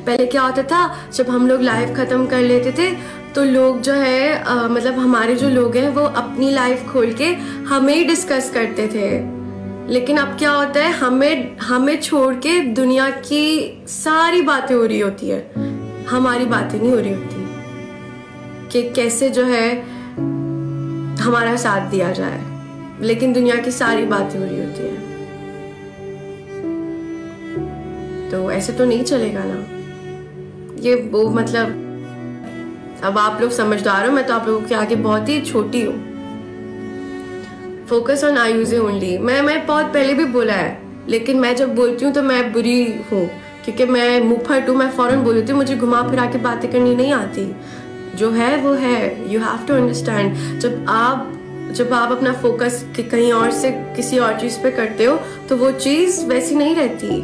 पहले क्या होता था, जब हम लोग लाइफ ख़त्म कर लेते थे तो लोग जो है मतलब हमारे जो लोग हैं वो अपनी लाइफ खोल के हमें ही डिस्कस करते थे। लेकिन अब क्या होता है, हमें छोड़ के दुनिया की सारी बातें हो रही होती है, हमारी बातें नहीं हो रही होती कि कैसे जो है हमारा साथ दिया जाए, लेकिन दुनिया की सारी बातें हो रही होती है। तो ऐसे तो नहीं चलेगा ना ये वो, मतलब अब आप लोग समझदार हो, मैं तो आप लोगों के आगे बहुत ही छोटी हूँ। फोकस ऑन आयुज़े ओनली। मैं बहुत पहले भी बोला है, लेकिन मैं जब बोलती हूँ तो मैं बुरी हूँ क्योंकि मैं मुँह फट हूँ, मैं फौरन बोल देती हूँ, मुझे घुमा फिरा के बातें करनी नहीं आती। जो है वो है, यू हैव टू अंडरस्टैंड। जब आप अपना फोकस कहीं और से किसी और चीज़ पे करते हो तो वो चीज़ वैसी नहीं रहती।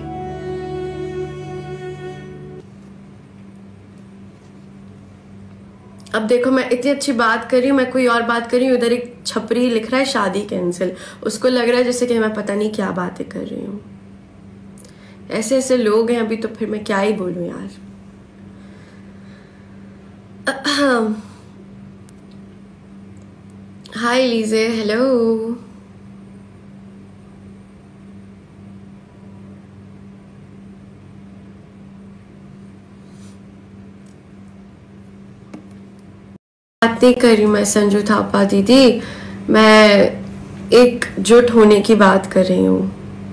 अब देखो मैं इतनी अच्छी बात कर रही हूँ, मैं कोई और बात कर रही हूँ, उधर एक छपरी लिख रहा है शादी कैंसिल, उसको लग रहा है जैसे कि मैं पता नहीं क्या बातें कर रही हूँ। ऐसे ऐसे लोग हैं अभी, तो फिर मैं क्या ही बोलूँ यार। हाय लीजे, हेलो। बात नहीं कर रही मैं संजू थापा दीदी, मैं एकजुट होने की बात कर रही हूँ,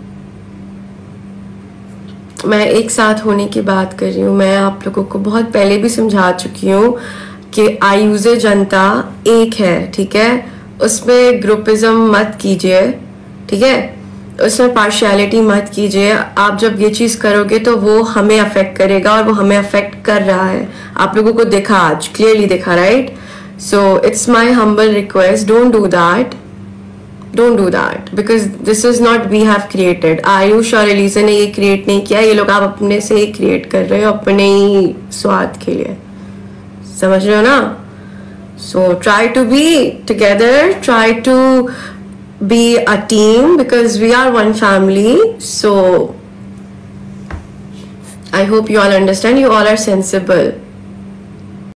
मैं एक साथ होने की बात कर रही हूँ। मैं आप लोगों को बहुत पहले भी समझा चुकी हूँ कि आयुज़े जनता एक है, ठीक है। उसमें ग्रुपिज्म मत कीजिए, ठीक है, उसमें पार्शियलिटी मत कीजिए। आप जब ये चीज़ करोगे तो वो हमें अफेक्ट करेगा, और वो हमें अफेक्ट कर रहा है। आप लोगों को दिखा, आज क्लियरली दिखा, right. So it's my humble request, don't do that, because this is not we have created. Ayush और एलिजा ने ये क्रिएट नहीं किया, ये लोग आप अपने से ही क्रिएट कर रहे हो, अपने ही स्वार्थ के लिए, समझ रहे हो ना। So try to be together, try to be a team, because we are one family. So I hope you all understand, you all are sensible.